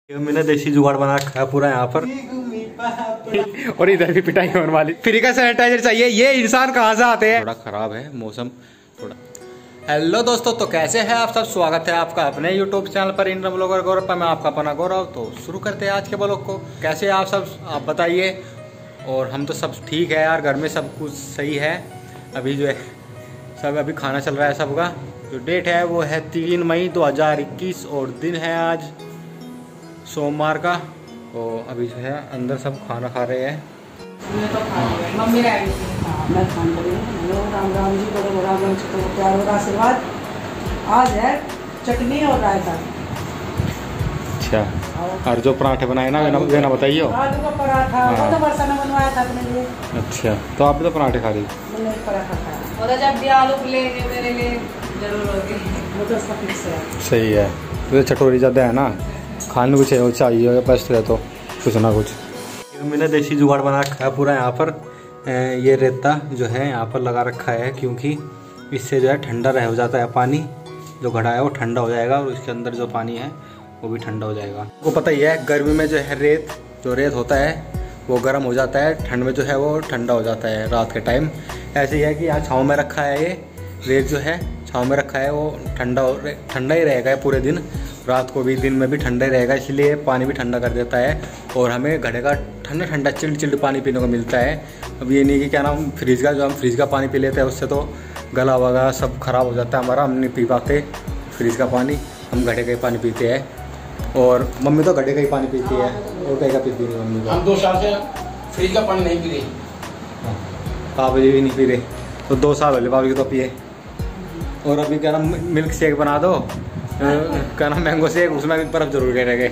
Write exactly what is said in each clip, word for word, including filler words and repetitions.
मैंने देसी जुगाड़ बना रखा है पूरा यहाँ पर। और इधर भी पिटाई होने वाली। फ्री का सैनिटाइजर चाहिए। ये इंसान कहाँ से आते हैं? थोड़ा खराब है मौसम थोड़ा। हेलो दोस्तों, तो कैसे हैं आप सब? स्वागत है आपका अपने यूट्यूब चैनल पर इंद्र ब्लॉगर गौरव पर। मैं आपका अपना गौरव। तो शुरू करते हैं आज के ब्लॉग को। कैसे आप सब आप बताइए। और हम तो सब ठीक है यार, घर में सब कुछ सही है। अभी जो है सब अभी खाना चल रहा है सबका। जो डेट है वो है तीन मई दो हज़ार इक्कीस और दिन है आज सोमवार का। तो अभी जो है अंदर सब खाना खा रहे हैं। मम्मी मैं खान राम राम जी को राम राम जी को प्यार और आशीर्वाद। आज है चटनी और रायता। अच्छा, और जो पराठे बनाए ना वे ना बताइए। आलू का पराठा वो तो वर्षा ने बनवाया था अपने लिए। अच्छा, तो आप भी तो पराठे खा रही? मैंने एक पराठा खाया। और जब भी आलू लेंगे मेरे लिए जरूर होगी। वो तो उसका फिक्स है। सही है। तो चटोरी ज़्यादा है ना, खाने कुछ चाहिए बस है तो कुछ ना कुछ। मैंने देसी जुगाड़ बना रखा है पूरा यहाँ पर। ये रेता जो है यहाँ पर लगा रखा है क्योंकि इससे जो है ठंडा रह हो जाता है। पानी जो घड़ा है वो ठंडा हो जाएगा और इसके अंदर जो पानी है वो भी ठंडा हो जाएगा। आपको पता ही है गर्मी में जो है रेत जो रेत होता है वो गर्म हो जाता है, ठंड में जो है वो ठंडा हो जाता है रात के टाइम। ऐसे ही है कि यहाँ छाँव में रखा है। ये रेत जो है छाँव में रखा है वो ठंडा ठंडा ही रहेगा पूरे दिन, रात को भी दिन में भी ठंडा ही रहेगा। इसलिए पानी भी ठंडा कर देता है और हमें घड़े का ठंडा ठंडा चिल्ड चिल्ड पानी पीने को मिलता है। अब ये नहीं कि क्या नाम फ्रिज का, जो हम फ्रिज का पानी पी लेते हैं उससे तो गला वगैरह सब खराब हो जाता है हमारा। हम नहीं पी पाते फ्रिज का पानी, हम घड़े का ही पानी पीते हैं। और मम्मी तो घड़े का ही पानी पीती है और कहीं का पीती नहीं मम्मी को। हम दो साल से फ्रिज का पानी नहीं पी रहे। पापा जी भी नहीं पी रहे, तो दो साल हो पापा जी तो पिए। और अभी क्या नाम मिल्क शेक बना दो, क्या नाम मैंगो शेक, उसमें बर्फ जरूर कह रहे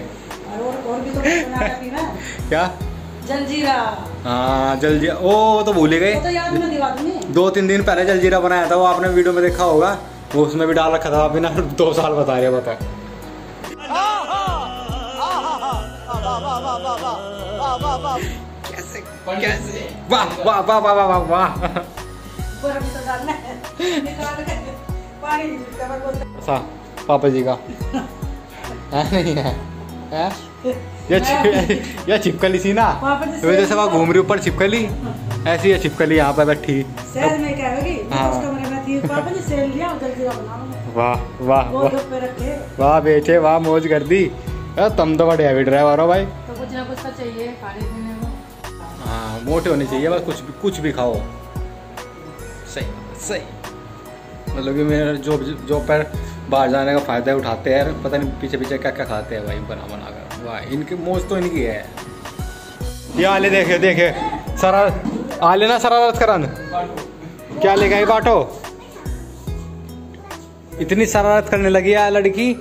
क्या जलजीरा। हाँ जलजीरा, ओ तो भूल गए। तो याद में दिवा दूंगी। दो तीन दिन पहले जलजीरा बनाया था, वो आपने वीडियो में देखा होगा। वो उसमें भी डाल रखा था। अभी ना दो साल बता रहे बता। कैसे कैसे वाह वाह वाह वाह वाह वाह। पापा जी का है नहीं है, है? या छिप, या छिपकली सी ना, जैसे वहाँ घूम रही ऊपर छिपकली, ऐसी है छिपकली यहाँ पे बैठी। सेल में क्या होगी? हाँ। पापा ने सेल लिया, वाह वाह वाह वाह बेटे वाह, मौज कर दी। तुम तो बड़े हैवी ड्राइवर हो भाई। तो कुछ ना कुछ तो चाहिए खाने पीने को। हाँ मोटे होने चाहिए बस, कुछ भी कुछ भी खाओ। सही सही। मतलब कि मेरे जो जो पर बाहर जाने का फायदा उठाते हैं, पता नहीं पीछे पीछे क्या क्या खाते हैं भाई बना बना कर। वाह इनकी मौज तो इनकी है। ये आले देखे देखे सरा आले ना शरारत करन क्या ले गए बाटो। इतनी शरारत करने लगी है लड़की।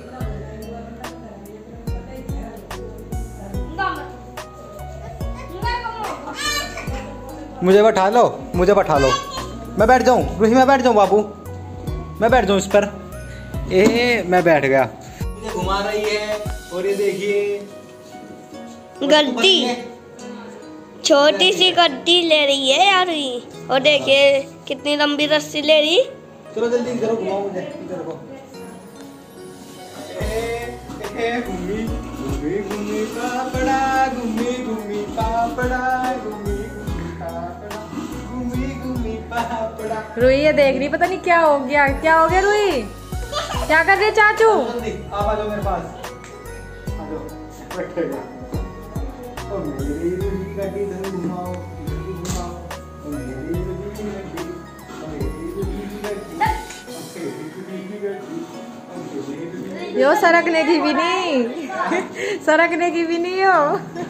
मुझे बैठा लो, मुझे बैठा लो। मैं बैठ जाऊं रूही, मैं बैठ जाऊं बाबू, मैं बैठ जाऊं इस पर। ए मैं बैठ गया। मुझे घुमा रही है और ये देखिए गड्डी, छोटी सी गड्डी ले रही है यार ये। और देखिए कितनी लंबी रस्सी ले रही। चलो जल्दी इधर घुमाओ मुझे, इधर को। ए ए घूमी घूमी घूमी पापड़ा, घूमी घूमी पापड़ा, घूमी घूमी पापड़ा, घूमी घूमी पापड़ा। रुई ये देख रही, पता नहीं क्या हो गया। क्या हो गया रुई? क्या कर रहे चाचू? जल्दी आप आ जाओ मेरे पास, आ जाओ बैठेगा। ओ मेरी रुई गड्डी इधर घुमाओ, इधर घुमाओ। ओ मेरी रुई गड्डी, ओ मेरी रुई गड्डी, ओ मेरी गड्डी। यो सरकने की भी नहीं, सरकने की भी नहीं हो।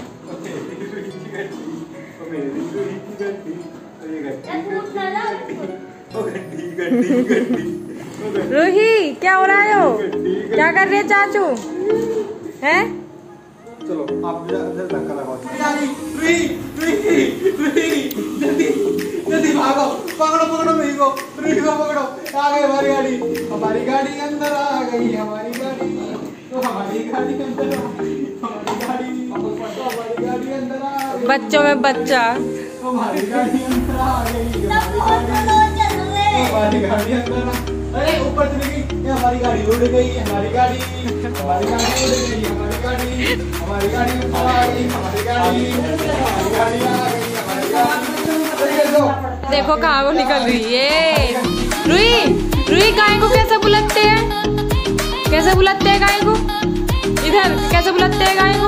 रूही क्या हो रहा है? हो क्या कर रहे चाचू हैं? चलो आप इधर धक्का लगाओ। रूही रूही रूही जल्दी जल्दी भागो, पकड़ो पकड़ो रूही को, रूही को पकड़ो। आ गई हमारी गाड़ी, हमारी गाड़ी अंदर आ गई, हमारी गाड़ी तो हमारी गाड़ी अंदर आ गई, हमारी गाड़ी हमारी गाड़ी अंदर आ गई। बच्चों में बच्चा, हमारी गाड़ी अंदर आ गई, हमारी गाड़ी अंदर। अरे ऊपर चली गई। हमारी गाड़ी उड़ गई, हमारी गाड़ी, हमारी गाड़ी उड़ गई, हमारी गाड़ी, हमारी गाड़ी उड़ गई, हमारी गाड़ी, हमारी गाड़ी आ गई, हमारी गाड़ी। देखो कहाँ वो निकल रही है। रुई रुई गाय को कैसे बुलाते हैं? कैसे बुलाते हैं गाय को? इधर कैसे बुलाते हैं गाय को?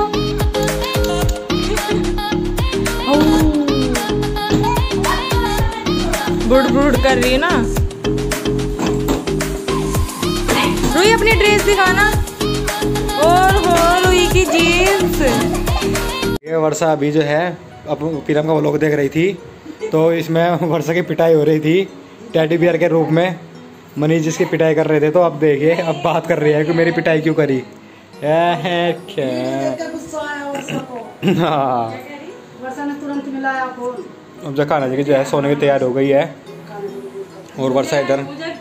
बुड़ बुड़ कर रही है ना। रुई अपनी ड्रेस दिखाना। और हो रुई की जीन्स। ये वर्षा अभी जो है अब पीरम का व्लॉग देख रही थी, तो इसमें वर्षा की पिटाई हो रही थी टेडी बियर के रूप में। मनीष जिसकी पिटाई कर रहे थे, तो अब देखिए अब बात कर रही है कि मेरी पिटाई क्यों करी। हाँ वर्षा ने तुरंत मिलाया फोन। अब जो खाना जी की जो है सोने की तैयार हो गई है। और वर्षा इधर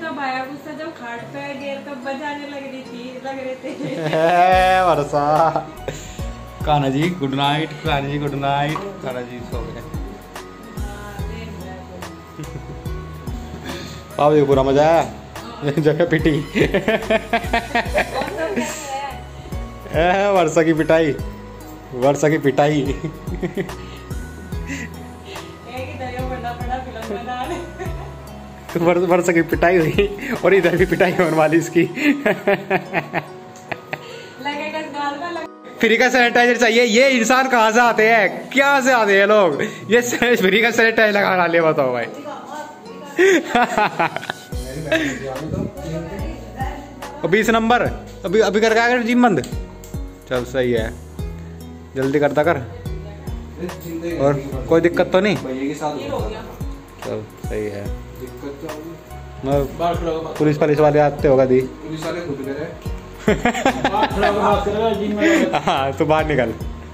वर्षा। Kanha ji good night, Kanha ji good night. Kanha ji सो गए। पाप देखो पूरा मजा आया जगह पिटी। वर्षा की पिटाई, वर्षा की पिटाई। वर्षा की पिटाई हुई और इधर भी पिटाई होने वाली इसकी। फ्री का सैनिटाइजर चाहिए। ये इंसान कहाँ से आते हैं, क्या से आते हैं लोग? ये फ्री का सैनिटाइजर लगाना ले, बताओ भाई। बीस नंबर अभी अभी कर क्या जिम बंद। चल सही है, जल्दी करता कर। और कोई दिक्कत तो नहीं? चल सही है। पुलिस पुलिस वाले आते होगा दी। हाँ तो बाहर निकल।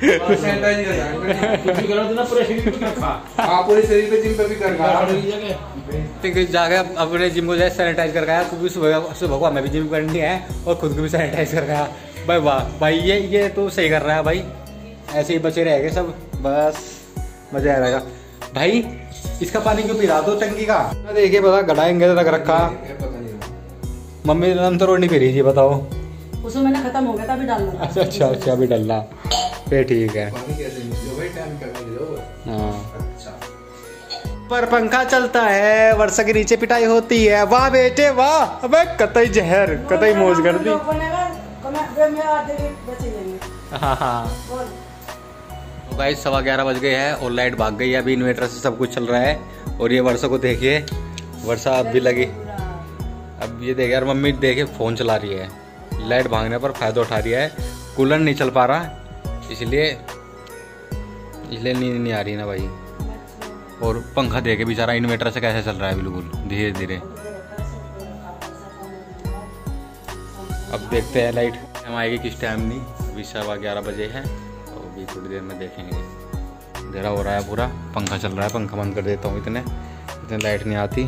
जाके अपने जिम को सैनिटाइज कर गया। क्योंकि सुबह सुबह को हमें भी जिम करनी है और खुद को भी सैनिटाइज कर गया। भाई वाह भाई, ये ये तो सही कर रहा है भाई। ऐसे ही बचे रहेंगे सब, बस मजा आ रहेगा भाई। इसका पानी क्यों पी रहा दो टंकी का? देखिए पता गढ़ाएंगे रख रखा। मम्मी ने तो रोड नहीं पी रही थी, बताओ। उसमें मैंने खत्म हो गया था, अभी डालना। अच्छा अच्छा अच्छा अभी डालना, फिर ठीक है। हाँ पर पंखा चलता है, वर्षा के नीचे पिटाई होती है। वाह बेटे वाह, अबे कतई जहर, कतई मौज कर दी। हाँ हाँ तो गाइस सवा ग्यारह बज गए हैं और लाइट भाग गई है। अभी इन्वर्टर से सब कुछ चल रहा है। और ये वर्षा को देखिए, वर्षा अब भी लगी। अब ये देखिए यार, मम्मी देखिए फोन चला रही है। लाइट भागने पर फायदा उठा रही है। कूलर नहीं चल पा रहा, इसलिए इसलिए नींद नहीं आ रही ना भाई। और पंखा देखे बेचारा इन्वर्टर से कैसे चल रहा है, बिल्कुल धीरे धीरे। अब देखते हैं लाइट हम आएगी किस टाइम। नहीं अभी सवा ग्यारह बजे है, तो अभी थोड़ी देर में देखेंगे। अंधेरा हो रहा है पूरा, पंखा चल रहा है। पंखा बंद कर देता हूँ, इतने इतने लाइट नहीं आती।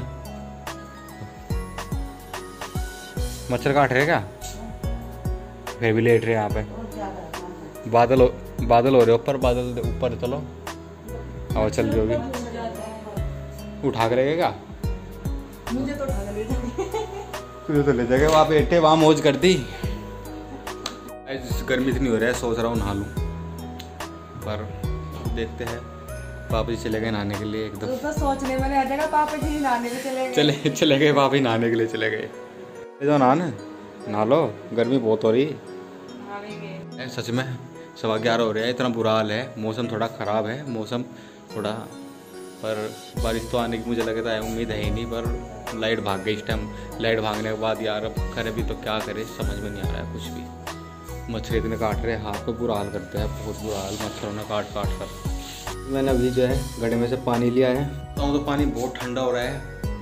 मच्छर काट रहे क्या? फिर भी लेट रहे यहाँ पे। बादल हो बादल हो रहे ऊपर, बादल ऊपर। चलो हवा चल रही होगी, उठा के रहेगा। मुझे तो उठा के ले जाएंगे। तुझे तो ले जाएगा। वहाँ पे बैठे, वहाँ मौज कर दी। गर्मी इतनी हो रहा है, सोच रहा हूँ नहा लूँ, पर देखते हैं। पापा जी चले गए नहाने के लिए एकदम। तो सोचने में आ जाएगा, पापा जी नहाने के चले गए। चले चले गए पापा जी नहाने के लिए चले गए। जो नहाने नहा लो, गर्मी बहुत हो रही है सच में। सवा ग्यारह हो रहा है, इतना बुरा हाल है। मौसम थोड़ा ख़राब है, मौसम थोड़ा, पर बारिश तो आने की मुझे लगता है उम्मीद है ही नहीं। पर लाइट भाग गई इस टाइम। लाइट भागने के बाद यार अब करे भी तो क्या करे, समझ में नहीं आ रहा है कुछ भी। मच्छर इतने काट रहे हैं, हाथ पे बुरा हाल करते हैं, बहुत बुरा हाल मच्छरों ने काट काट कर। मैंने अभी जो है घड़े में से पानी लिया है, तो पानी बहुत ठंडा हो रहा है।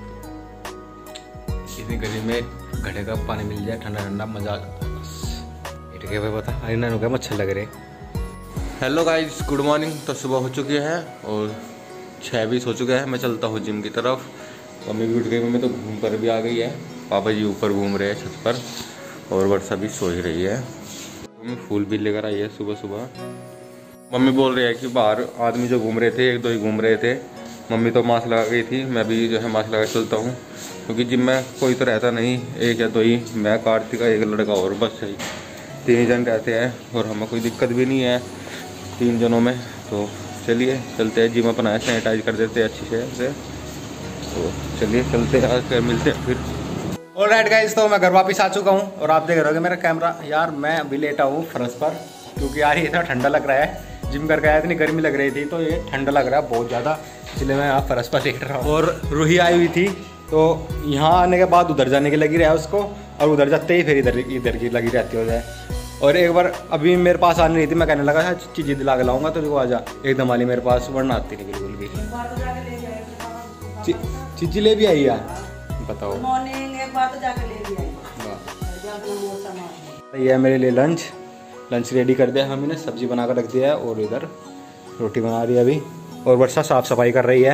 इतनी गर्मी में घड़े का पानी मिल जाए ठंडा ठंडा, मजा आ जाता है बस। ठीक है भाई, बता अरे ना हो मच्छर लग रहे। Hello guys, good morning. तो सुबह हो चुकी है और छः बीस हो चुका है। मैं चलता हूँ जिम की तरफ। मम्मी भी उठ गई, मम्मी तो घूम कर भी आ गई है। पापा जी ऊपर घूम रहे हैं छत पर, और वर्षा भी सो ही रही है। मम्मी फूल भी लेकर आई है सुबह सुबह। मम्मी बोल रही है कि बाहर आदमी जो घूम रहे थे, एक दो ही घूम रहे थे। मम्मी तो मास्क लगा गई थी, मैं भी जो है मास्क लगा चलता हूँ। क्योंकि जिम में कोई तो रहता नहीं, एक या दो ही, मैं, कार्तिक, एक लड़का और बस सही तीन जन रहते हैं और हमें कोई दिक्कत भी नहीं है तीन जनों में। तो चलिए चलते हैं, जिम अपना है सैनिटाइज कर देते हैं अच्छी से। तो चलिए चलते हैं, आज फिर मिलते हैं फिर। ऑलराइट गाइस, तो मैं घर वापस आ चुका हूँ और आप देख रहे हो मेरा कैमरा। यार मैं अभी लेटा हूँ फर्श पर, क्योंकि यार इतना ठंडा लग रहा है। जिम करके आया, इतनी गर्मी लग रही थी, तो ये ठंडा लग रहा है बहुत ज़्यादा, इसलिए मैं यहाँ फर्श पर लेट रहा हूँ। और रूही आई हुई थी, तो यहाँ आने के बाद उधर जाने की लगी रहा उसको, और उधर जाते ही फिर इधर इधर की लगी रहती हो जाए। और एक बार अभी मेरे पास आने रही थी, मैं कहने लगा चीज़ें दिला के लाऊंगा तो देखो आजा, एकदम वाली मेरे पास, वरना आती नहीं बिल्कुल भी। चीज़ी ले भी आई है, बताओ। मॉर्निंग एक बार तो जाके ले भी आई। ये है मेरे लिए लंच। लंच रेडी कर दिया हम, इन्हें सब्जी बना कर रख दिया है और इधर रोटी बना रही है अभी। और वर्षा साफ सफाई कर रही है।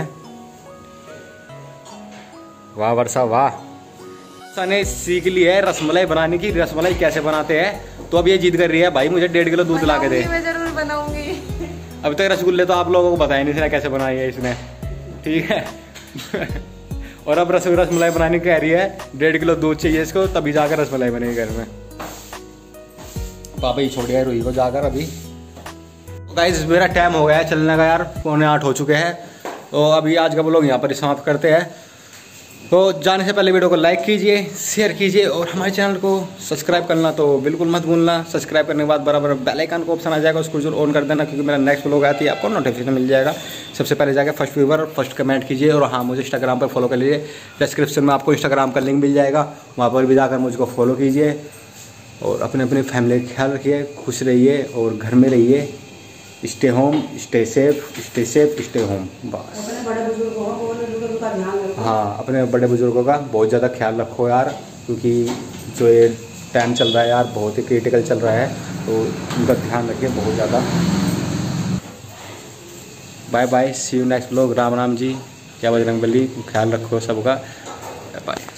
वाह वर्षा वाह। वर्षा ने सीख ली है रसमलाई बनाने की, रसमलाई कैसे बनाते हैं। तो अब ये जिद कर रही है, भाई मुझे डेढ़ किलो दूध ला के दे। मैं जरूर बनाऊंगी। अभी तक रसगुल्ले तो आप लोगों को बताया नहीं इसने कैसे बनाई है इसने, ठीक है। और अब रस रसमलाई बनाने कह रही है, डेढ़ किलो दूध चाहिए इसको, तभी जाकर रसमलाई बनेगी घर में। पापा ही छोड़ गया रूही को जाकर अभी। गाइस मेरा टाइम हो गया है चलने का यार, पौने आठ हो चुके हैं। तो अभी आज का व्लॉग यहाँ पर समाप्त करते हैं। तो जाने से पहले वीडियो को लाइक कीजिए, शेयर कीजिए और हमारे चैनल को सब्सक्राइब करना तो बिल्कुल मत भूलना। सब्सक्राइब करने के बाद बराबर बेल आइकन का ऑप्शन आ जाएगा, उसको जरूर ऑन कर देना, क्योंकि मेरा नेक्स्ट व्लॉग आती है आपको नोटिफिकेशन मिल जाएगा। सबसे पहले जाकर फर्स्ट व्यूवर फर्स्ट कमेंट कीजिए। और हाँ, मुझे इंस्टाग्राम पर फॉलो कर लीजिए, डिस्क्रिप्शन में आपको इंस्टाग्राम का लिंक मिल जाएगा, वहाँ पर भी जाकर मुझको फॉलो कीजिए। और अपने अपने फैमिली का ख्याल रखिए, खुश रहिए और घर में रहिए। Stay home, stay safe, stay safe, stay home. बस अपने बड़े बुजुर्गों का ध्यान रखो। हाँ, अपने बड़े बुजुर्गों का बहुत ज़्यादा ख्याल रखो यार, क्योंकि जो ये टाइम चल रहा है यार बहुत ही क्रिटिकल चल रहा है, तो उनका ध्यान रखिए बहुत ज़्यादा। Bye bye, see you next vlog. Ram Ram ji, क्या बजरंगबली, ख्याल रखो सबका, बाय।